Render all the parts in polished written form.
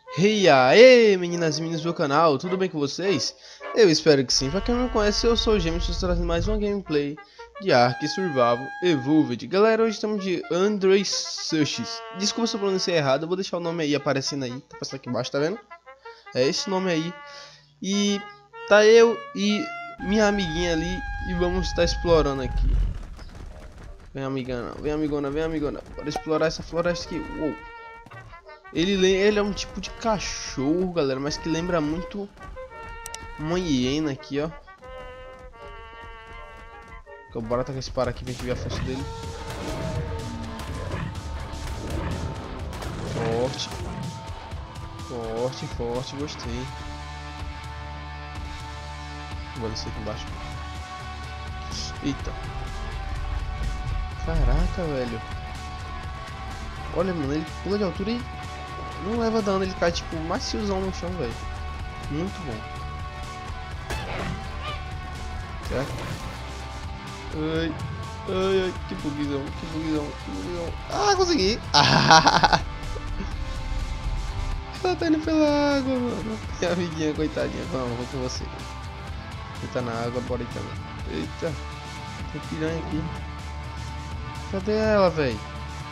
Hey aí, meninas e meninos do canal, tudo bem com vocês? Eu espero que sim. Pra quem não me conhece, eu sou o Gêmeos, estou trazendo mais uma gameplay de Ark Survival Evolved. Galera, hoje estamos de Android Sushis. Desculpa se eu pronunciei errado, eu vou deixar o nome aí aparecendo aí, tá passando aqui embaixo, tá vendo? É esse nome aí. E tá eu e minha amiguinha ali e vamos estar explorando aqui. Vem amigana, vem amigona, vem amigona. Bora explorar essa floresta aqui. Uou. Ele é um tipo de cachorro, galera, mas que lembra muito uma hiena aqui, ó. Então, bora tacar esse para aqui pra gente ver a força dele. Forte. Forte, forte, gostei. Vou descer aqui embaixo. Eita. Caraca, velho. Olha, mano, ele pula de altura e não leva dano, ele cai tipo maciozão no chão, velho. Muito bom. Certo? Ai, ai, ai, que bugzão, que bugzão, que bugzão. Ah, consegui! Ah! Ela tá indo pela água, mano. Minha amiguinha, coitadinha. Vamos, vou com você. Ele tá na água, bora então. Eita, tem piranha aqui. Cadê ela, velho?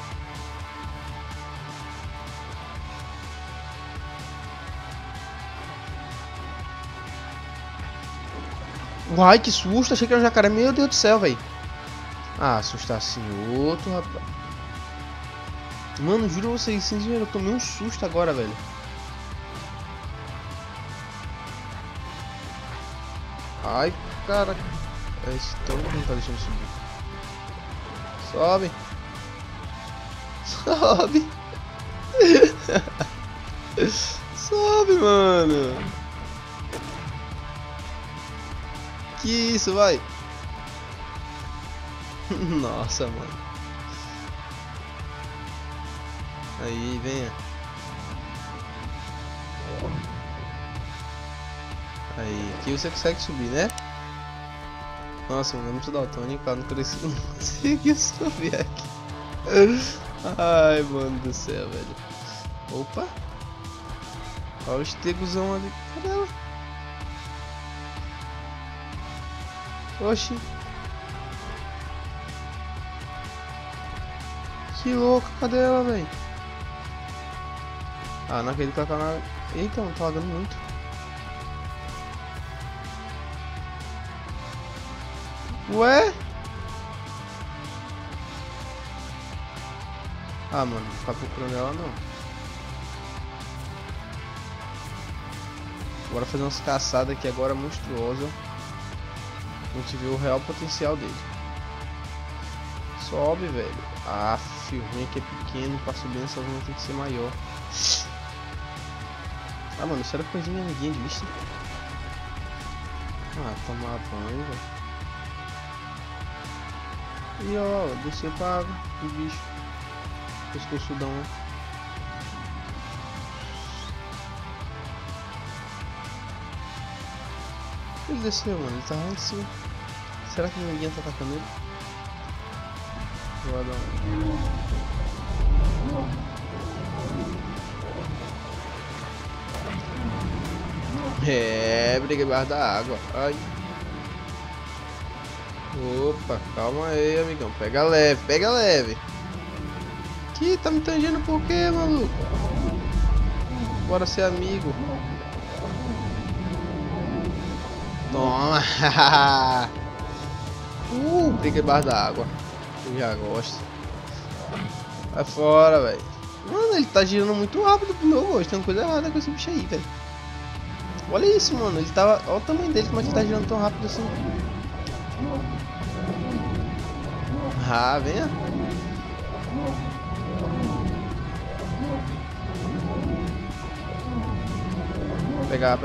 Uai, que susto, achei que era um jacaré, meu Deus do céu, velho. Ah, assustar assim outro, rapaz. Mano, juro a vocês, sem zoeira, eu tomei um susto agora, velho. Ai, cara. Esse tão não tá deixando subir. Sobe. Sobe. Sobe, mano. Que isso, vai. Nossa, mano. Aí, venha. Aí, aqui você consegue subir, né? Nossa, mano, é muito daltônico, cara, não consegui subir aqui. Ai, mano do céu, velho. Opa. Olha o estegozão ali. Cadê ela? Oxi. Que louco, cadê ela, velho? Ah, não acredito que ela tá na... Eita, não tá lagando muito. Ué? Ah, mano, não tá procurando ela não. Bora fazer umas caçadas aqui agora monstruosas. A gente vê o real potencial dele. Sobe, velho. Ah, o ruim aqui é pequeno. Pra subir nessa zona tem que ser maior. Ah, mano, isso era coisinha amiguinha de vista. Ah, tomar banho, velho. E ó, desceu pra água. O bicho. Pescoçudão, né? Ele desceu, mano. Ele tá lá em cima. Será que ninguém tá atacando ele? Vou dar É, briga embaixo da água. Ai. Opa, calma aí, amigão. Pega leve, pega leve. Que tá me tangendo por quê, maluco? Bora ser amigo. Toma. Briga embaixo da água. Eu já gosto. Vai fora, velho. Mano, ele tá girando muito rápido pro meu gosto. Tem uma coisa errada com esse bicho aí, velho. Olha isso, mano. Ele tava. Olha o tamanho dele, como é que ele tá girando tão rápido assim. Ah, venha. Pegar.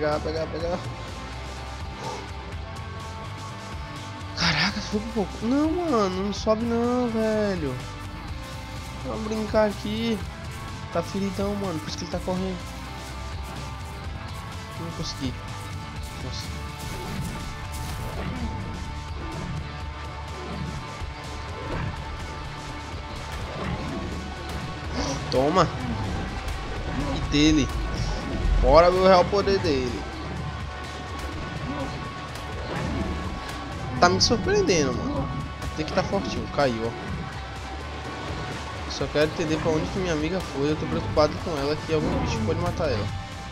Caraca, foi por pouco. Não, mano, não sobe não, velho. Vamos brincar aqui. Tá feridão, mano. Por isso que ele tá correndo. Não consegui. Nossa. Toma. E dele. Bora ver o real poder dele. Tá me surpreendendo, mano. Tem que tá fortinho. Caiu, ó. Só quero entender pra onde que minha amiga foi. Eu tô preocupado com ela, que algum bicho pode matar ela.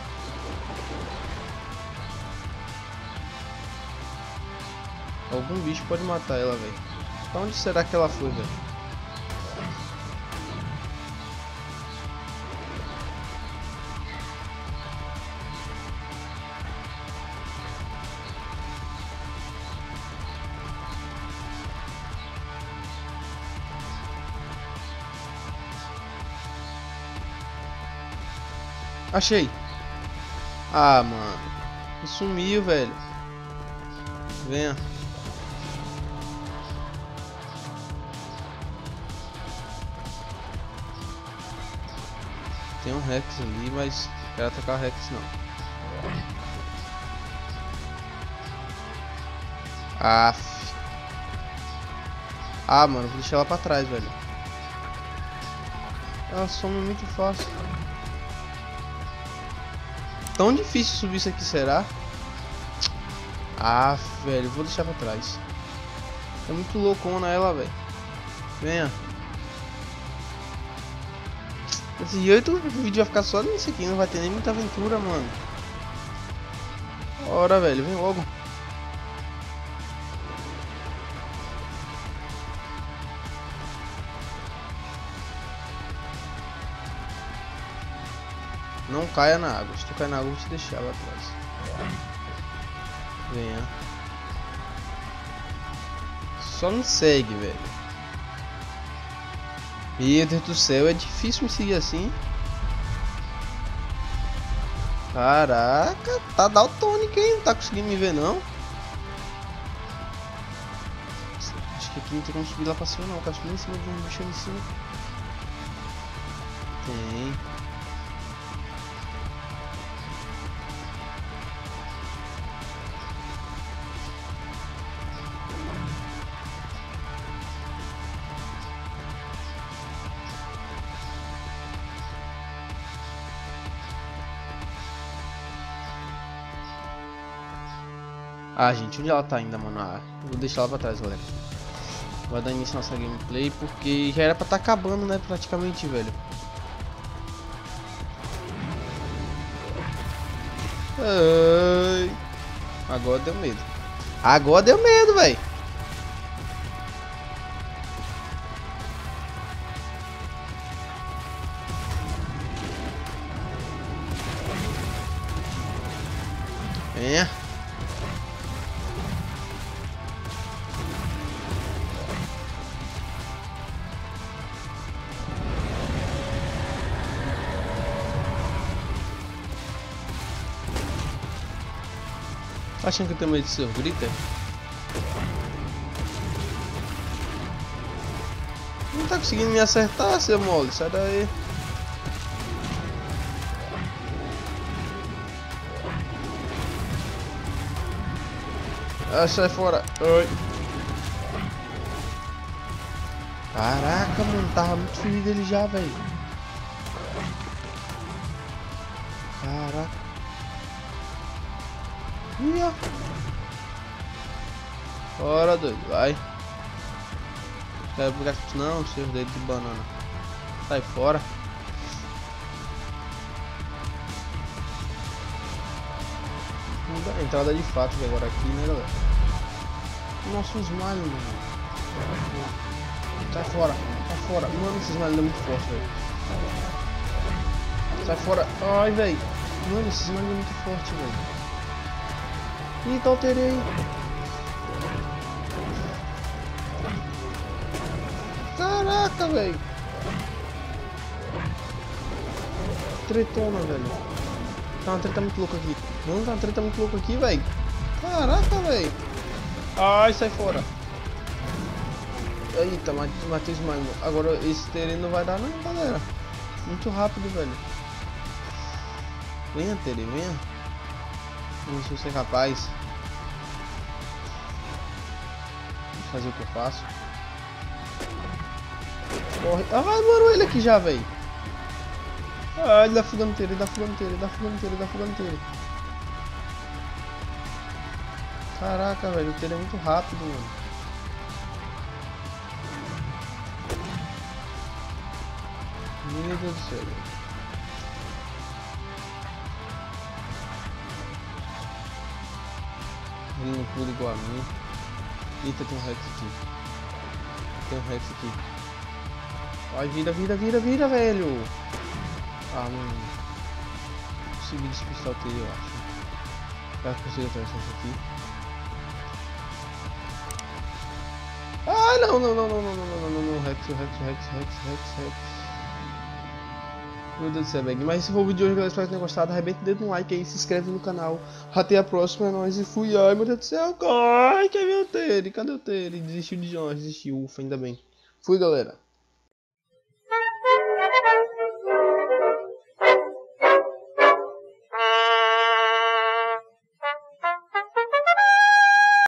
Algum bicho pode matar ela, velho. Pra onde será que ela foi, velho? Achei. Ah, mano. Sumiu, velho. Venha. Tem um Rex ali, mas não quero atacar o Rex não. Ah, mano, vou deixar ela pra trás, velho. Ela some muito fácil. Tão difícil subir isso aqui, será? Ah, velho, vou deixar pra trás. É muito loucona ela, velho. Venha. Desse jeito o vídeo vai ficar só nisso aqui, não vai ter nem muita aventura, mano. Bora, velho, vem logo. Não caia na água. Se tu cair na água, eu vou te deixar lá atrás. Venha. Só me segue, velho. Meu Deus do céu, é difícil me seguir assim. Caraca, tá daltônico, hein? Não tá conseguindo me ver, não. Acho que aqui não tem como subir lá pra cima, não. Tá subindo em cima de um bicho em cima. Tem. Ah, gente, onde ela tá ainda, mano? Ah, vou deixar ela pra trás, galera. Vai dar início à nossa gameplay, porque já era pra tá acabando, né, praticamente, velho. Ai. Agora deu medo. Agora deu medo, velho. Venha. Tá achando que eu tenho medo de ser grita? Não tá conseguindo me acertar, seu mole. Sai daí. Ah, sai fora. Ai. Caraca, mano. Tava muito ferido ele já, velho. Caraca. Ih, ó. Bora, doido. Vai. Quero pegar não, seus dedos de banana. Sai fora. Vamos dar a entrada de fato agora aqui, né, galera? Nossa, os malhos, mano. Sai fora, sai fora. Mano, esses malhos é muito forte, velho. Sai fora. Ai, velho. Mano, esses malhos é muito forte, velho. Ih, tá alterei. Caraca, velho. Tretona, velho. Tá uma treta muito louca aqui. Mano, tá uma treta muito louca aqui, velho. Caraca, velho. Ai, sai fora. Eita, matei os mais. Agora esse terreno não vai dar não, galera. Muito rápido, velho. Venha, Tere, venha. Vamos ver se você é capaz. Vou fazer o que eu faço. Corre. Ah, mano, ele aqui já, velho. Ah, ele dá fuganteiro, ele dá fuganteiro, ele dá fuganteiro, ele dá fuganteiro. Caraca, velho, o Taylor é muito rápido, mano. Meu Deus do céu, velho. Ele não pula igual a mim. Eita, tem um Rex aqui. Tem um Rex aqui. Vai, vira, vira, vira, vira, velho. Ah, mano. Consegui despistar o Taylor, eu acho. Vai conseguir atravessar isso aqui. Ah, não, não, não, não, não, não, não, não, não, Rex, Rex, Rex, Rex, Rex, Rex. Meu Deus do céu, velho. Mas se for o vídeo de hoje, galera, espero que tenham gostado. Arrebenta o dedo no like aí, se inscreve no canal. Até a próxima, é nóis e fui. Ai, meu Deus do céu, ai, quer ver o Tere? Cadê o Tere? Desistiu de Jonas, desistiu, ufa, ainda bem. Fui, galera.